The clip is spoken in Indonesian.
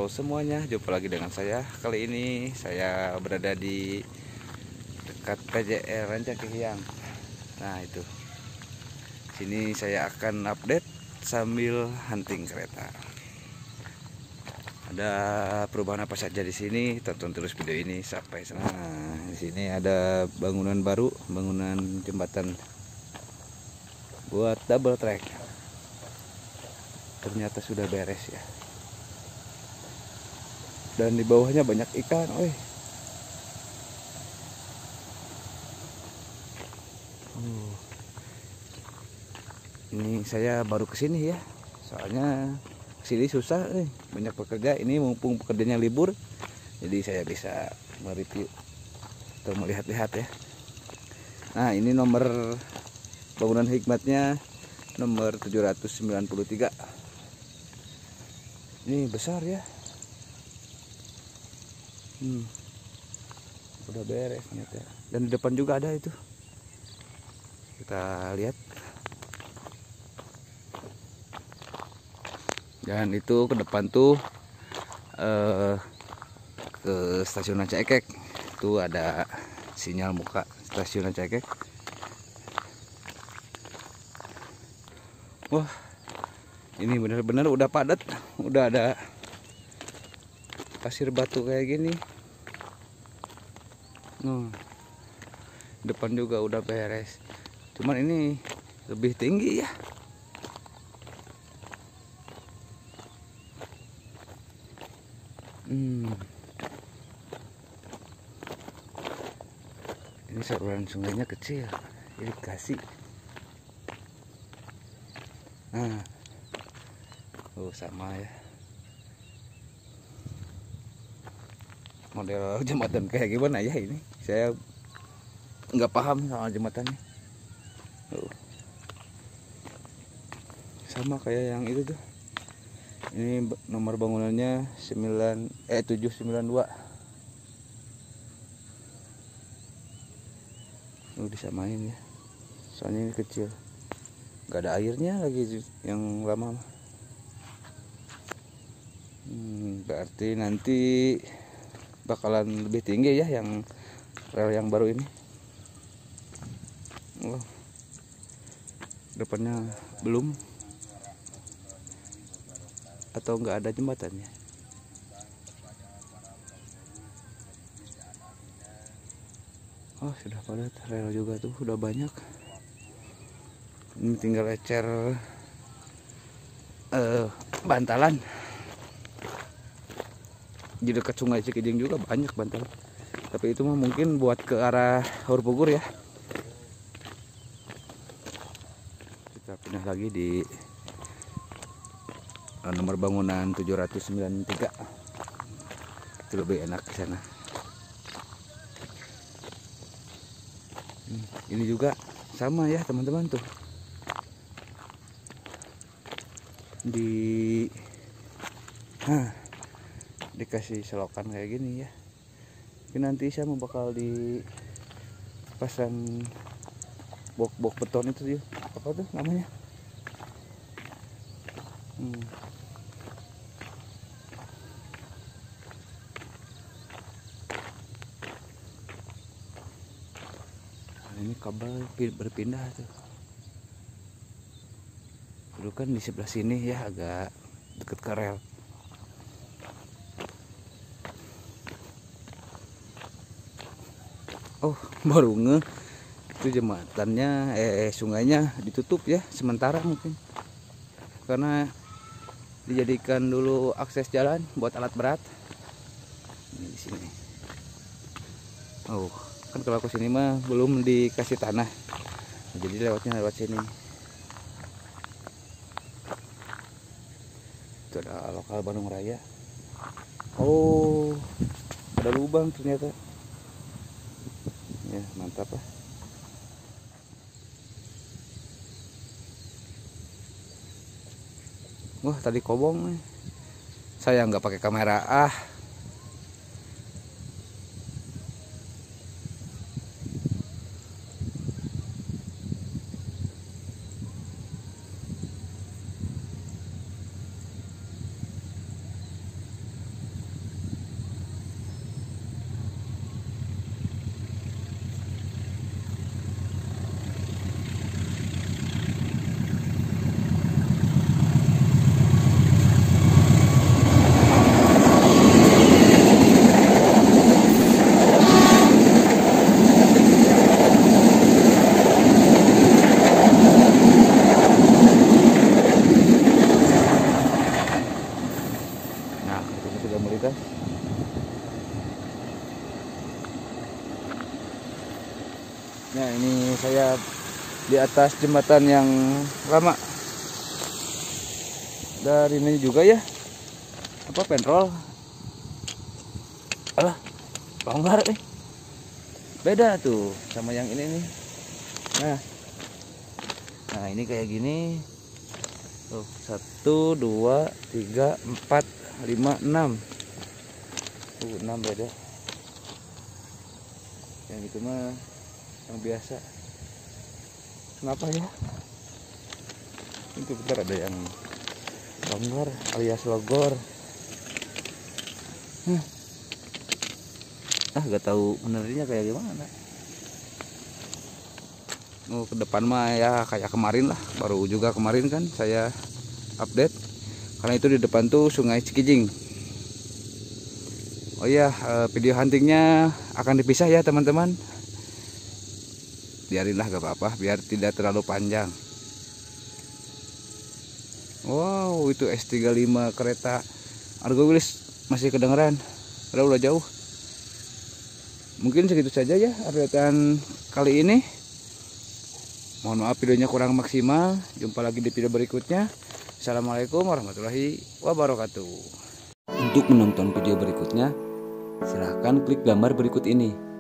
Halo semuanya, jumpa lagi dengan saya. Kali ini saya berada di dekat PJR Rancakehiang. Nah itu, sini saya akan update sambil hunting kereta. Ada perubahan apa saja di sini? Tonton terus video ini sampai sana. Di sini ada bangunan baru, bangunan jembatan buat double track. Ternyata sudah beres ya. Dan di bawahnya banyak ikan, Ini saya baru kesini ya, soalnya sini susah, banyak pekerja. Ini mumpung pekerjanya libur, jadi saya bisa mereview atau melihat-lihat ya. Nah ini nomor bangunan hikmatnya nomor 793. Ini besar ya. Udah beres ternyata. Dan di depan juga ada itu. Kita lihat. Dan itu ke depan tuh ke stasiun Rancaekek. Itu ada sinyal muka stasiun Rancaekek. Wah, ini benar-benar udah padat. Udah ada pasir batu kayak gini. Depan juga udah beres. Cuman ini lebih tinggi ya. Ini saluran sungainya kecil, irigasi. Sama ya. Model jembatan kayak gimana ya ini? Saya nggak paham sama jembatannya. Sama kayak yang itu tuh. Ini nomor bangunannya 792. Disamain ya. Soalnya ini kecil. Nggak ada airnya lagi yang lama. Berarti nanti bakalan lebih tinggi ya yang rel yang baru ini. Depannya belum, atau nggak ada jembatannya. Sudah padat, rel juga tuh udah banyak. Ini tinggal ecer bantalan. Di dekat Sungai Cikijing juga banyak bantalan. Tapi itu mah mungkin buat ke arah Hurpugur ya. Kita pindah lagi di nomor bangunan 793. Itu lebih enak di sana. Ini juga sama ya teman-teman tuh. Dikasih selokan kayak gini ya. Ini nanti saya mau bakal dipasang bok beton itu ya. Apa tuh namanya? Ini kabel berpindah tuh. Dulu kan di sebelah sini ya, agak deket ke rel. Baru itu jembatannya sungainya ditutup ya sementara, mungkin karena dijadikan dulu akses jalan buat alat berat. Ini di sini. Kan kalau ke sini mah belum dikasih tanah, jadi lewatnya lewat sini. Itu ada lokal Bandung Raya. Ada lubang ternyata. Ya mantap lah. Tadi kobong nih. Saya nggak pakai kamera. Nah, ini saya di atas jembatan yang lama. Dari ini juga ya. Apa penrol? Alah, longgar Beda tuh sama yang ini nih. Nah ini kayak gini. Tuh 1, 2, 3, 4, 5, 6. 6 beda. Yang itu mah yang biasa. Kenapa ya? Itu bentar ada yang longgar alias logor. Gak tahu benernya kayak gimana. Ke depan mah ya kayak kemarin lah, baru juga kemarin kan saya update. Karena itu di depan tuh Sungai Cikijing. Oh iya, video huntingnya akan dipisah ya teman-teman. Biarinlah gak apa-apa, biar tidak terlalu panjang. Wow, itu S35 kereta Argo Wilis masih kedengeran. Udah jauh. Mungkin segitu saja ya updatean kali ini. Mohon maaf videonya kurang maksimal. Jumpa lagi di video berikutnya. Assalamualaikum warahmatullahi wabarakatuh. Untuk menonton video berikutnya, silahkan klik gambar berikut ini.